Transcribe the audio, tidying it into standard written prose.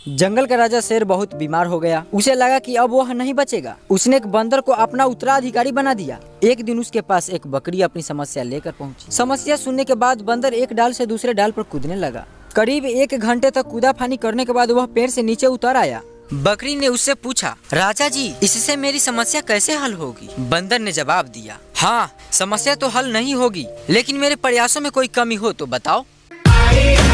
जंगल का राजा शेर बहुत बीमार हो गया। उसे लगा कि अब वह नहीं बचेगा। उसने एक बंदर को अपना उत्तराधिकारी बना दिया। एक दिन उसके पास एक बकरी अपनी समस्या लेकर पहुंची। समस्या सुनने के बाद बंदर एक डाल से दूसरे डाल पर कूदने लगा। करीब 1 घंटे तक कूदाफानी करने के बाद वह पेड़ से नीचे उतर आया। बकरी ने उससे पूछा, राजा जी, इससे मेरी समस्या कैसे हल होगी? बंदर ने जवाब दिया, हाँ, समस्या तो हल नहीं होगी, लेकिन मेरे प्रयासों में कोई कमी हो तो बताओ।